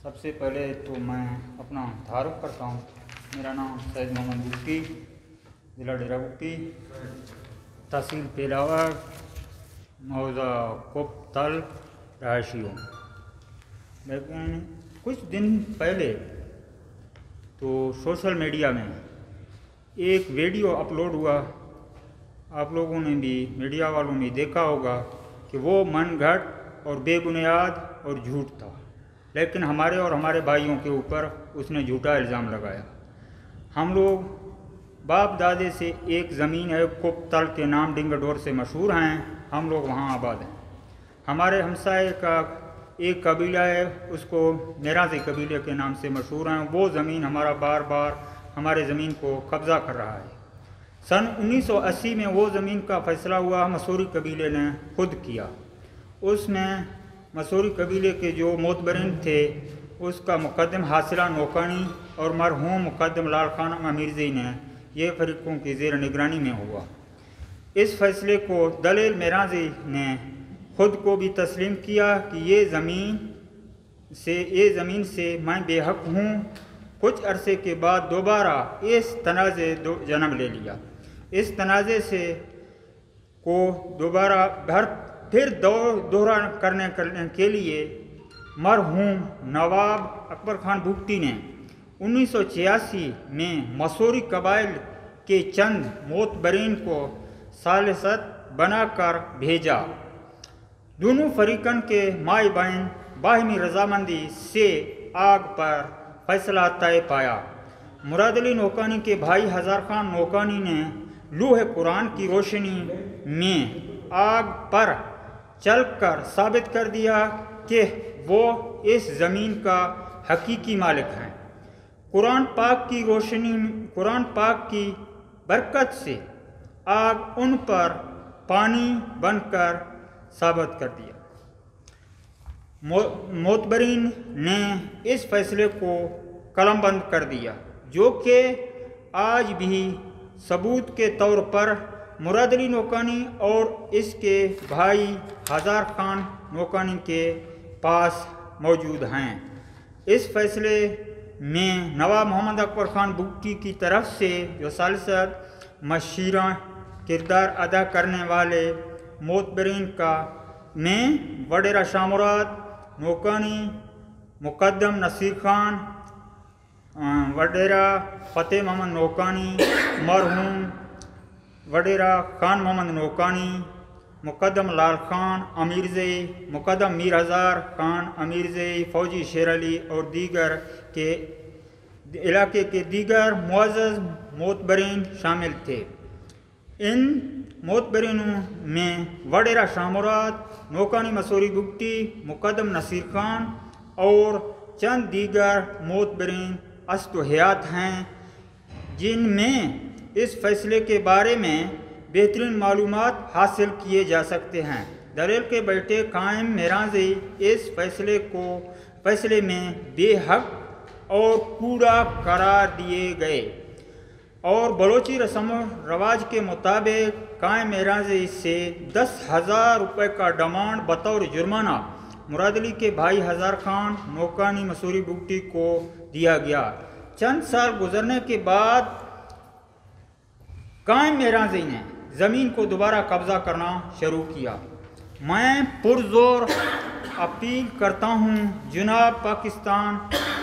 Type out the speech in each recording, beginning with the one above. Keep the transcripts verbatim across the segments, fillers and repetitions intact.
سب سے پہلے تو میں اپنا تعارف کرتا ہوں۔ میرا نام سید محمد بگٹی، ضلع ڈیرہ بگٹی، تحصیل پیلاور، موضع کوپتل، رہائشی ہوں۔ لیکن کچھ دن پہلے تو سوشل میڈیا میں ایک ویڈیو اپلوڈ ہوا، آپ لوگوں نے بھی، میڈیا والوں نے دیکھا ہوگا کہ وہ من گھڑت اور بے بنیاد اور جھوٹ تھا، لیکن ہمارے اور ہمارے بھائیوں کے اوپر اس نے جھوٹا الزام لگایا۔ ہم لوگ باپ دادے سے ایک زمین ہے کوپتل کے نام ڈنگڈور سے مشہور ہیں، ہم لوگ وہاں آباد ہیں۔ ہمارے ہمسائے کا ایک قبیلہ ہے، اس کو میراثی قبیلے کے نام سے مشہور ہیں، وہ زمین ہمارا بار بار ہمارے زمین کو قبضہ کر رہا ہے۔ سن انیس سو اسی میں وہ زمین کا فیصلہ ہوا، مسوری قبیلے نے خود کیا۔ اس میں مسوری قبیلے کے جو معتبرین تھے، اس کا مقدم حاصلہ نوکانی اور مرحوم مقدم لال خان امیرزئی نے یہ فریقوں کی زیر نگرانی میں ہوا۔ اس فیصلے کو دلیل میراثی نے خود کو بھی تسلیم کیا کہ یہ زمین سے یہ زمین سے میں بے حق ہوں۔ کچھ عرصے کے بعد دوبارہ اس تنازع جنم لے لیا۔ اس تنازع سے کو دوبارہ گھر پھر دوہرا کرنے کرنے کے لیے مرحوم نواب اکبر خان بگٹی نے انیس سو چھیاسی میں مسوری قبائل کے چند معتبرین کو ثالثت بنا کر بھیجا۔ دونوں فریقین کے مائی بہن باہمی رضامندی سے آگ پر فیصلہ طے پایا۔ مراد علی نوکانی کے بھائی ہزار خان نوکانی نے لوح قرآن کی روشنی میں آگ پر چل کر ثابت کر دیا کہ وہ اس زمین کا حقیقی مالک ہیں۔ قرآن پاک کی روشنی قرآن پاک کی برکت سے آگ ان پر پانی بن کر ثابت کر دیا۔ معتبرین نے اس فیصلے کو قلم بند کر دیا، جو کہ آج بھی ثبوت کے طور پر مراد علی نوکانی اور اس کے بھائی ہزار خان نوکانی کے پاس موجود ہیں۔ اس فیصلے میں نواب محمد اکبر خان بگٹی کی طرف سے جو ثالثت مشیرہ کردار ادا کرنے والے معتبرین کا میں وڈیرہ شاہ مراد نوکانی، مقدم نصیر خان، وڈیرہ فتح محمد نوکانی، مرحوم وڈیرہ خان محمد نوکانی، مقدم لال خان امیرزئی، مقدم میر ہزار خان امیرزئی، فوجی شیر علی اور دیگر کے علاقے کے دیگر معزز معتبرین شامل تھے۔ ان معتبرینوں میں وڈیرہ شاہ مراد نوکانی مسوری بگٹی، مقدم نصیر خان اور چند دیگر معتبرین است و حیات ہیں، جن میں اس فیصلے کے بارے میں بہترین معلومات حاصل کیے جا سکتے ہیں۔ دلیل کے بیٹے قائم میراثی اس فیصلے کو فیصلے میں بے حق اور کوڑا قرار دیے گئے اور بلوچی رسم و رواج کے مطابق قائم میراثی سے دس ہزار روپے کا ڈیمانڈ بطور جرمانہ مراد علی کے بھائی ہزار خان نوکانی مسوری بگٹی کو دیا گیا۔ چند سال گزرنے کے بعد قائم میراثی نے زمین کو دوبارہ قبضہ کرنا شروع کیا۔ میں پرزور اپیل کرتا ہوں جناب پاکستان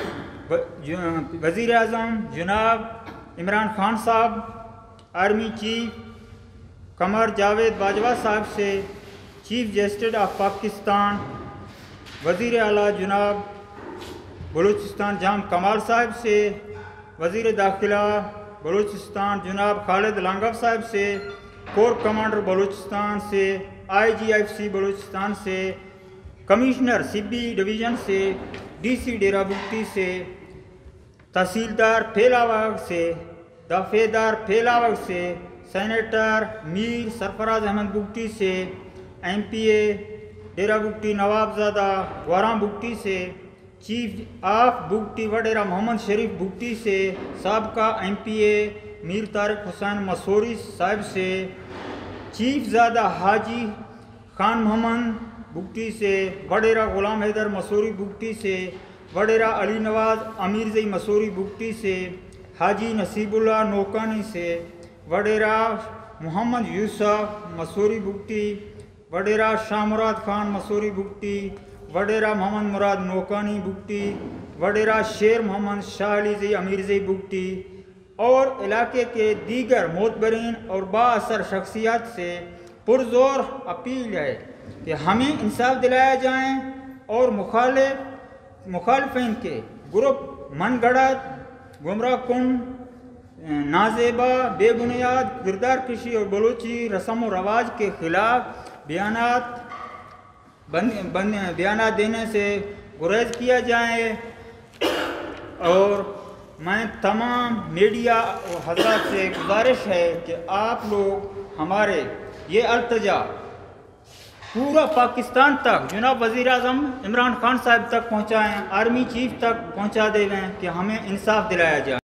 وزیر اعظم جناب عمران خان صاحب، آرمی چیف قمر جاوید باجوہ صاحب سے، چیف جسٹس آف پاکستان، وزیر اعلیٰ جناب بلوچستان جام کمال صاحب سے، وزیر داخلہ بلوچستان جناب خالد لانگف صاحب سے، کور کمانڈر بلوچستان سے، آئی جی ایف سی بلوچستان سے، کمشنر سبی ڈویژن سے، ڈی سی ڈیرہ بگٹی سے، تحصیلدار پھیلاوگ سے، دفعیدار پھیلاوگ سے، سینیٹر میر سرفراز احمد بگٹی سے، M P A Dera Bugti نواب زادہ گورام بگٹی سے، چیف آف بگٹی وڈیرہ محمد شریف بگٹی سے، سابقہ M P A Mir Tariq Hussain Masoori صاحب سے، چیف زادہ حاجی خان محمد بگٹی سے، وڈیرہ غلام حیدر مسوری بگٹی سے، वडेरा अली नवाज अमीरजई मसूरी बुगटी से, हाजी नसीबुल्लाह नोकानी से, वडेरा मोहम्मद यूसुफ मसूरी बुगटी, वडेरा शाह मुराद खान मसूरी बुगटी, वडेरा मोहम्मद मुराद नोकानी बुगटी, वडेरा शेर मोहम्मद शाह अली अमीरजई बुगटी और इलाके के दीगर मोतबरीन और बाअसर शख्सियात से पुरजोर अपील है कि हमें इंसाफ दिलाया जाए और मुखालिफ मुखालफिन के ग्रुप मनगढ़ंत, गुमराह कुन, नाजेबा, बेबुनियाद किरदार कशी और बलूची रस्म व रवाज के खिलाफ बयानात बयानात देने से गुरेज किया जाए। और मैं तमाम मीडिया हजरात से गुजारिश है कि आप लोग हमारे ये अल्तजा पूरा पाकिस्तान तक जनाब वज़ीर आज़म इमरान खान साहब तक पहुँचाएँ, आर्मी चीफ तक पहुँचा देवें कि हमें इंसाफ दिलाया जाए।